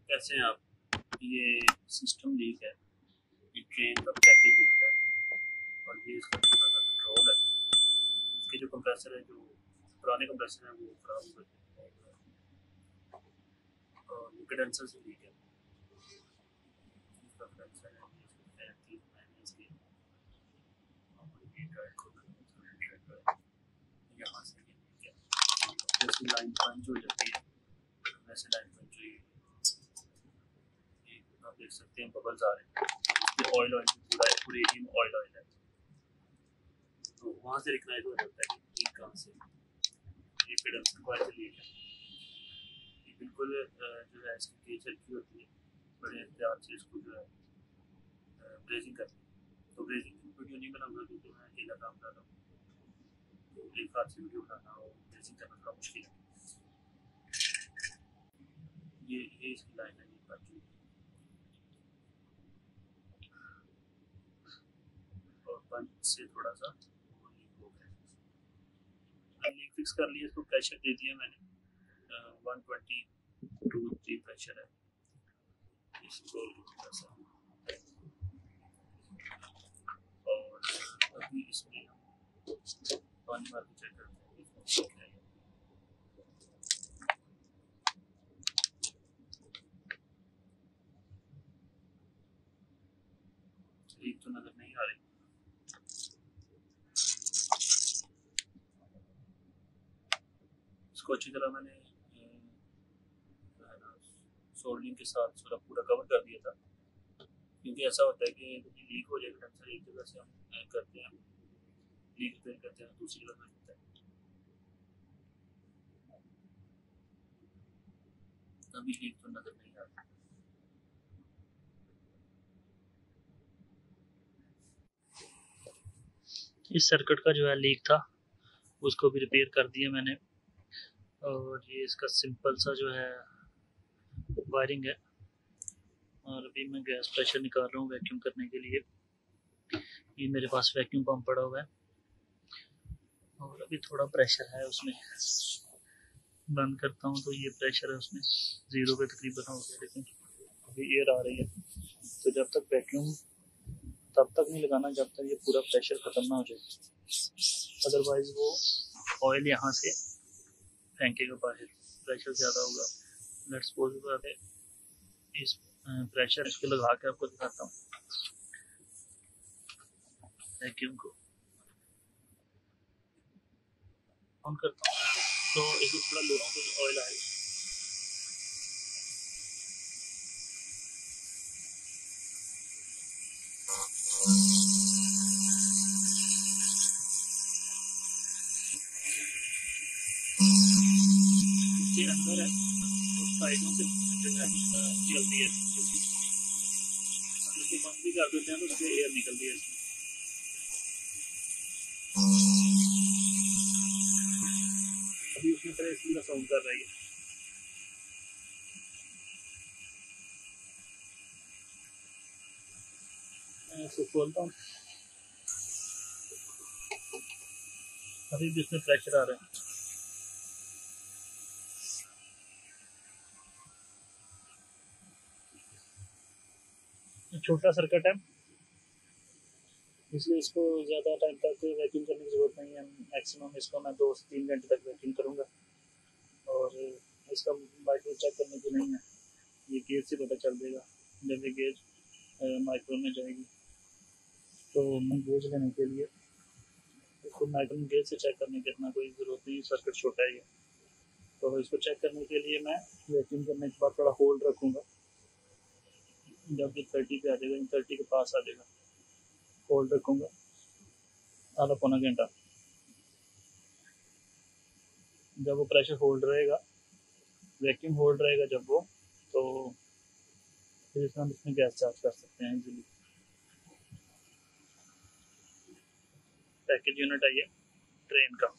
कैसे हैं आप? ये सिस्टम लीक है, ये ट्रेन का पैकेज लीक है और ये इसका छोटा सा कंट्रोल है। इसके जो कंप्रेसर है, जो पुराने कंप्रेसर हैं वो खराब हो गए और ये कंडेंसर से लीक है। इसका कंडेंसर है, ये इसके फैन थी, मैंने इसकी और ये ड्राइव को यहाँ से ये लीक है। जैसे लाइन पंच हो जाती है वैसे लाइन पंच हुई। ये आप देख सकते हैं बबल्स आ रहे हैं, ये ऑयल ऑयल पूरा है, पूरे एरिया में ऑयल ऑयल है। तो वहाँ से रिकग्नाइज हो जाता है कि लीक कहाँ से, ये कंडेंसर कॉइल से लीक है। ये बिल्कुल जो है इसकी केज हल्की होती है, बड़े एहतियात से इसको जो है ब्रेजिंग करनी है। तो ब्रेजिंग की वीडियो नहीं बनाऊंगा क्योंकि मैं अकेला काम कर रहा हूँ, तो एक हाथ से वीडियो बनाना और ब्रेजिंग करना थोड़ा मुश्किल है। ये इसकी लाइन है, ये बाकी और पंच से थोड़ा सा लीक हो गया। लीक फिक्स कर लिया, इसको प्रेशर दे दिया मैंने 122 प्रेशर है। इसको थोड़ा सा और अभी इसमें पानी मार के चेक करते हैं। लीक तो नजर नहीं आ रही। इसको अच्छी तरह मैंने सोल्डरिंग के साथ थोड़ा पूरा कवर कर दिया था, क्योंकि ऐसा होता है कि लीक हो जाएगा कंडेंसर एक जगह से हम करते हैं, लीक रिपेयर करते हैं दूसरी जगह में होता है। अभी लीक तो नजर नहीं आ रहा। इस सर्किट का जो है लीक था उसको भी रिपेयर कर दिया मैंने। और ये इसका सिंपल सा जो है वायरिंग है। और अभी मैं गैस प्रेशर निकाल रहा हूँ वैक्यूम करने के लिए। ये मेरे पास वैक्यूम पंप पड़ा हुआ है और अभी थोड़ा प्रेशर है उसमें। बंद करता हूँ तो ये प्रेशर है उसमें 0 पे तकरीबन हो गया, लेकिन अभी एयर आ रही है। तो जब तक वैक्यूम तब तक नहीं लगाना जब तक ये पूरा प्रेशर ख़त्म ना हो जाए, अदरवाइज वो ऑयल यहाँ से फेंकेगा बाहर, प्रेशर ज़्यादा होगा। लेट्स सपोज इस प्रेशर इसको लगा के आपको दिखाता हूँ वैक्यूम को ऑन करता हूँ तो इसको थोड़ा लो रहा हूँ तो ऑयल आएगा। इसके अंदर है तो साइडों से जो है चलती है, इसको बंद भी कर देते हैं तो उससे एयर निकलती है इसमें। अभी उसमें तरह इसलिए साउंड कर रही है। मैं इसको खोलता हूँ, अभी भी इसमें प्रेशर आ रहा है। छोटा सर्किट है इसलिए इसको ज़्यादा टाइम तक वैक्यूम करने की ज़रूरत नहीं है। मैक्सिमम इसको मैं 2 से 3 घंटे तक वैक्यूम करूँगा। और इसका माइक्रो चेक करने की नहीं है, ये गेज से पता चल जाएगा। जब ये गेज माइक्रो में जाएगी तो मैं गेज लेने के लिए इसको माइक्रो में गेज से चेक करने की इतना कोई ज़रूरत नहीं, सर्किट छोटा ही है। तो इसको चेक करने के लिए मैं वैक्यूम करने के बाद थोड़ा होल्ड रखूँगा। जब ये 30 पे आ जाएगा, 30 के पास आ जाएगा, होल्ड रखूँगा आधा पौना घंटा। जब वो प्रेशर होल्ड रहेगा, वैक्यूम होल्ड रहेगा जब वो, तो फिर हम इसमें गैस चार्ज कर सकते हैं इजीली। पैकेज यूनिट है ये ट्रेन का।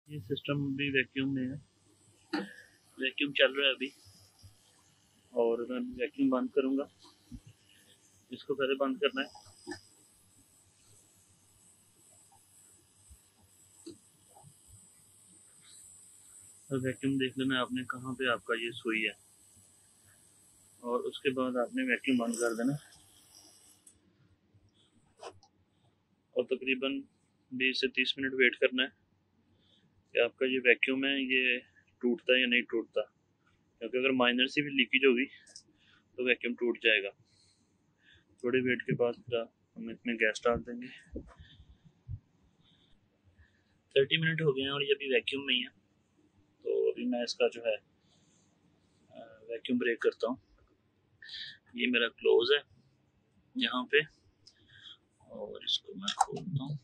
ये सिस्टम भी वैक्यूम में है, वैक्यूम चल रहा है अभी। और मैं वैक्यूम बंद करूँगा, इसको पहले बंद करना है। और वैक्यूम देख लेना आपने कहाँ पे आपका ये सुई है, और उसके बाद आपने वैक्यूम बंद कर देना। और तकरीबन 20 से 30 मिनट वेट करना है कि आपका ये वैक्यूम है ये टूटता है या नहीं टूटता, क्योंकि अगर माइनर सी भी लीकेज होगी तो वैक्यूम टूट जाएगा। थोड़ी वेट के बाद फिर हम इसमें गैस डाल देंगे। 30 मिनट हो गए हैं और ये अभी वैक्यूम में ही है। तो अभी मैं इसका जो है वैक्यूम ब्रेक करता हूँ। ये मेरा क्लोज है यहाँ पे, और इसको मैं खोलता हूँ।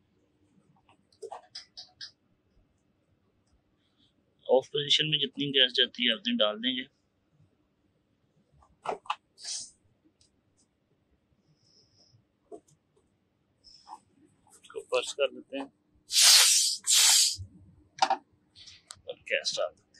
ऑफ पोजीशन में जितनी गैस जाती है उतनी डाल देंगे। इसको पर्स कर देते हैं और गैस डाल देते हैं।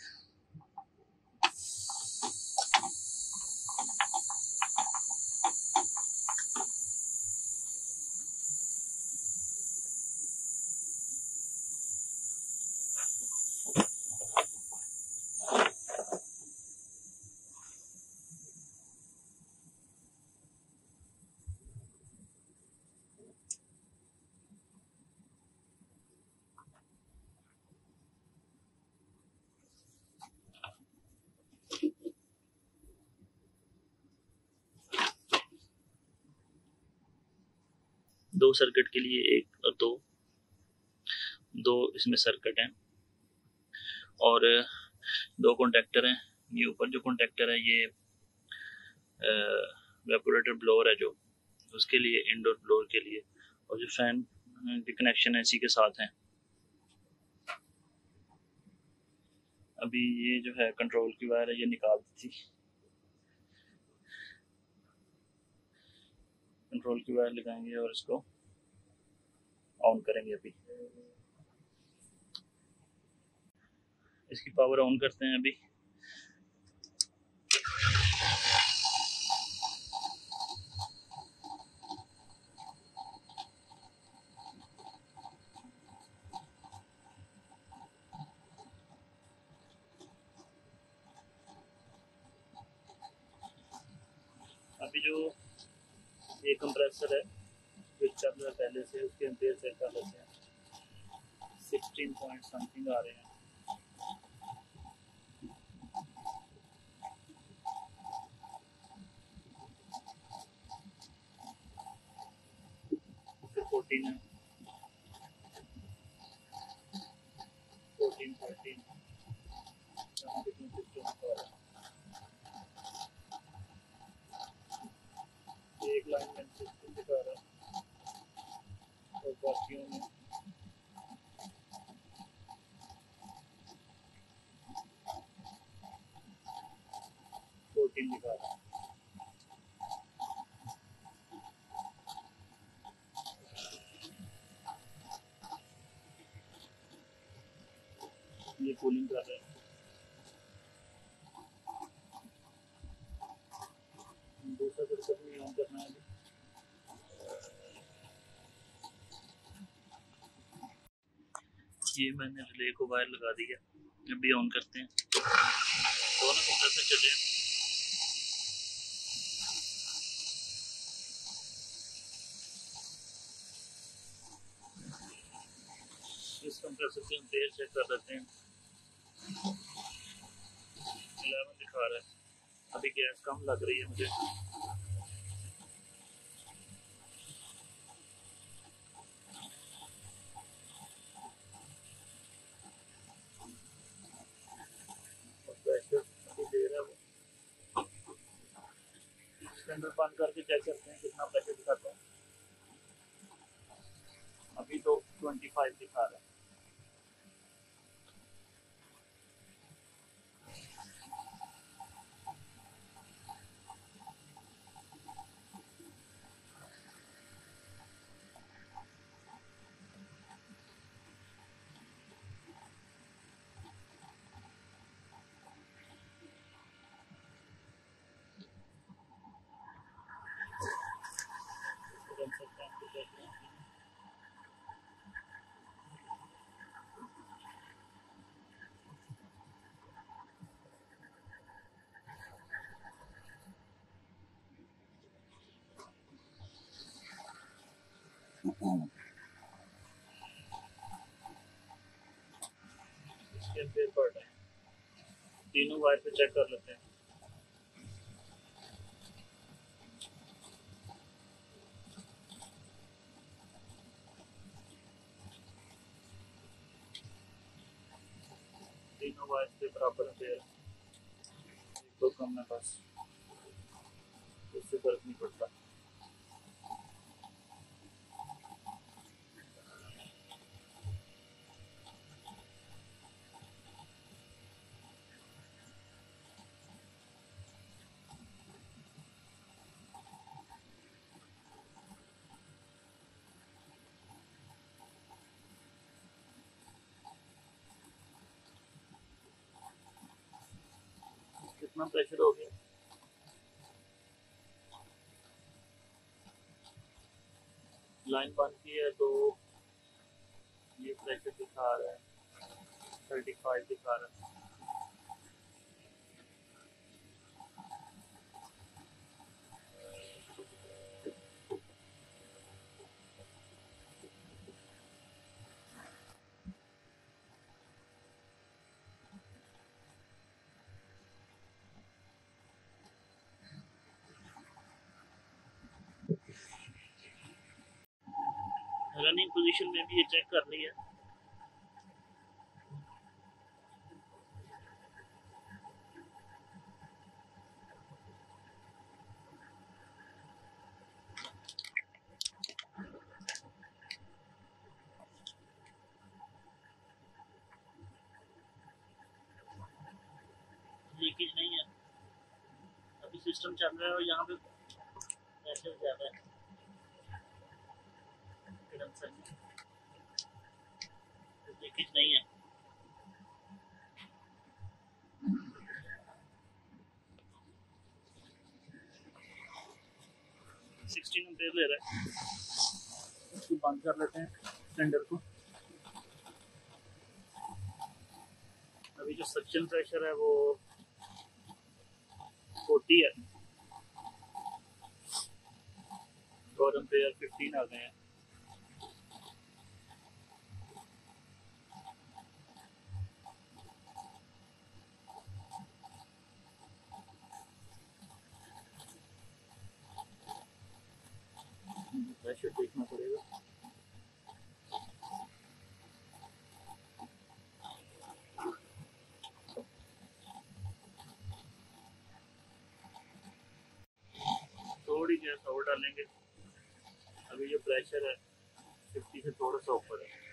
दो सर्किट के लिए एक और दो इसमें सर्किट हैं, और दो कॉन्टेक्टर हैं। ये ऊपर जो कॉन्टेक्टर है ये वेपोरेटर ब्लोअर है जो, उसके लिए, इंडोर ब्लोअर के लिए, और जो फैन के कनेक्शन है इसी के साथ हैं। अभी ये जो है कंट्रोल की वायर है, ये निकाल दी थी। कंट्रोल की वायर लगाएंगे और इसको ऑन करेंगे। अभी इसकी पावर ऑन करते हैं। अभी जो ये कंप्रेसर है जो चल रहा है पहले से, उसके एम्पेयर चेक कर लेते हैं। 16 पॉइंट समथिंग आ रहे हैं। फिर 14 है, 14, 13, 16 एक लाइन में 16 दिखा रहा है, और बाकियों में 14 दिखा रहा है। ये कूलिंग कर रहा है। दूसरा सर्किट नहीं ऑन करना है। ये मैंने रिले को वायर लगा दिया। अभी ऑन करते हैं। दोनों कंप्रेसर चले हैं। इस कंप्रेसर के एम्पेयर चेक कर लेते हैं। 11 दिखा रहा है। अभी गैस कम लग रही है मुझे। सिलेंडर बंद करके चेक करते हैं कितना प्रेशर दिखाता है। अभी तो 25 दिखा रहा है। इसके एम्पेयर पड़ रहे हैं, तीनों वायर पे चेक कर लेते हैं। तीनों वायर पे बराबर एम्पेयर, एक दो कम है बस, उससे फर्क नहीं पड़ता। कितना प्रेशर हो गया? लाइन बंद की है तो ये प्रेशर दिखा रहा है 35 दिखा रहा है। रनिंग पोजीशन में भी ये चेक कर लिया। लीकेज नहीं है, अभी सिस्टम चल रहा है और यहाँ पे प्रेशर ज़्यादा है, लीकेज नहीं है। 16 एम्पेयर ले रहा है। इसको बंद कर लेते हैं सिलेंडर को। अभी जो सक्शन प्रेशर है वो 40 है और एम्पेयर 15 आ गए हैं। प्रेशर देखना पड़ेगा। थोड़ी गैस और डालेंगे। अभी जो प्रेशर है 50 से थोड़ा सा ऊपर है।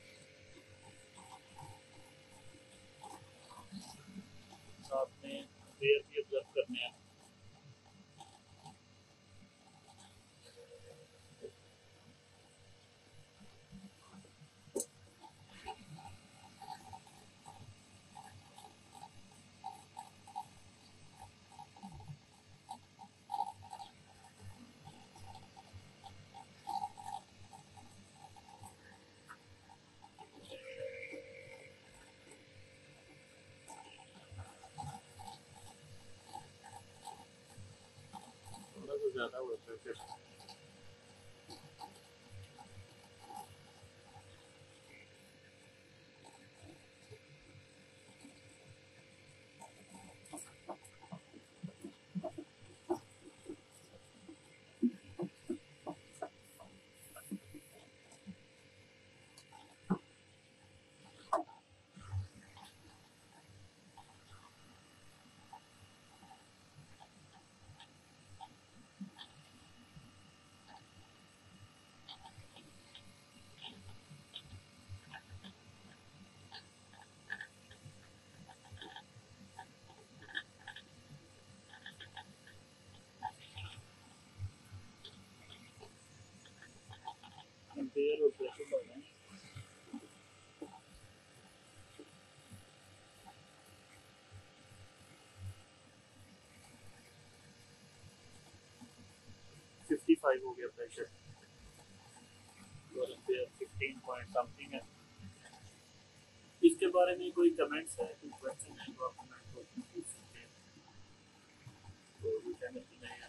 साथ में एयर भी ऑब्जर्व करने हैं। थोड़ा सा ज़्यादा हुआ प्रेशर। एम्पेयर और प्रेशर बढ़ रहे हैं। हो गया प्रेशर और एम्पेयर 15 पॉइंट समथिंग है। इसके बारे में कोई कमेंट्स है, कोई क्वेश्चन है तो आप कमेंट बॉक्स में पूछ सकते हैं। तो चैनल की नए